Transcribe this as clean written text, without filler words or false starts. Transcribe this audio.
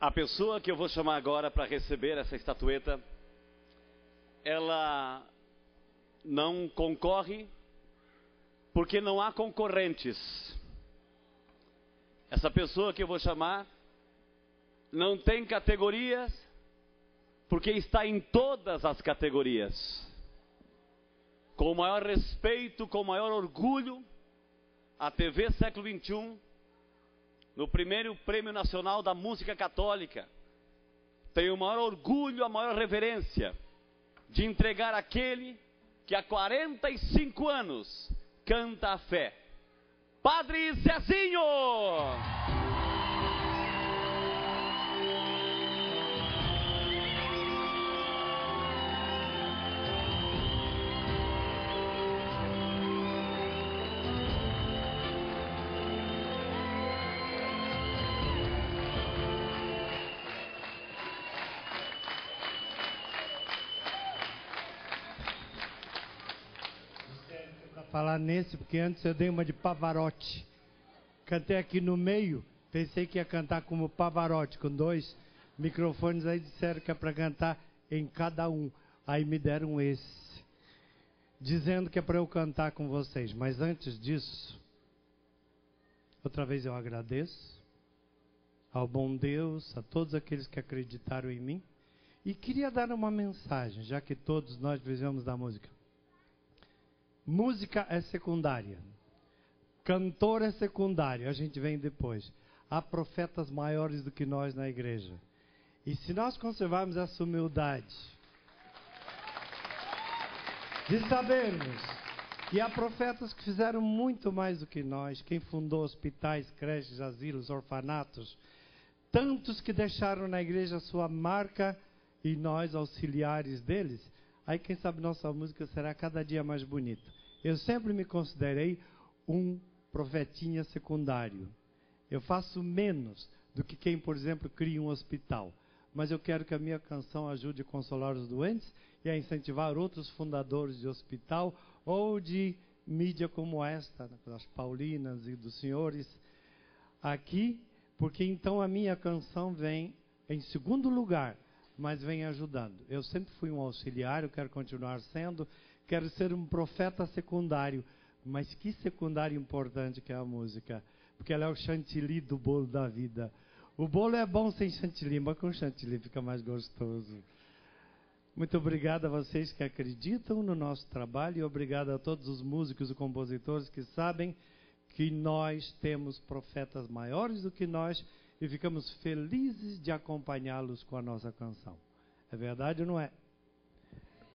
A pessoa que eu vou chamar agora para receber essa estatueta, ela não concorre porque não há concorrentes. Essa pessoa que eu vou chamar não tem categorias porque está em todas as categorias. Com o maior respeito, com o maior orgulho, a TV Século XXI, no primeiro Prêmio Nacional da Música Católica, tem o maior orgulho, a maior reverência de entregar aquele que há 45 anos canta a fé. Padre Zezinho! Falar nesse, porque antes eu dei uma de Pavarotti. Cantei aqui no meio, pensei que ia cantar como Pavarotti, com 2 microfones, aí disseram que é para cantar em cada um. Aí me deram esse, dizendo que é para eu cantar com vocês. Mas antes disso, outra vez eu agradeço ao bom Deus, a todos aqueles que acreditaram em mim. E queria dar uma mensagem, já que todos nós vivemos da música. Música é secundária, cantor é secundário, a gente vem depois. Há profetas maiores do que nós na igreja. E se nós conservarmos essa humildade de sabermos que há profetas que fizeram muito mais do que nós, quem fundou hospitais, creches, asilos, orfanatos, tantos que deixaram na igreja a sua marca e nós auxiliares deles, aí quem sabe nossa música será cada dia mais bonita. Eu sempre me considerei um profetinha secundário. Eu faço menos do que quem, por exemplo, cria um hospital. Mas eu quero que a minha canção ajude a consolar os doentes e a incentivar outros fundadores de hospital ou de mídia como esta, das Paulinas e dos senhores aqui, porque então a minha canção vem em segundo lugar, mas vem ajudando. Eu sempre fui um auxiliar, eu quero continuar sendo, quero ser um profeta secundário, mas que secundário importante que é a música, porque ela é o chantilly do bolo da vida. O bolo é bom sem chantilly, mas com chantilly fica mais gostoso. Muito obrigado a vocês que acreditam no nosso trabalho e obrigado a todos os músicos e compositores que sabem que nós temos profetas maiores do que nós e ficamos felizes de acompanhá-los com a nossa canção. É verdade ou não é?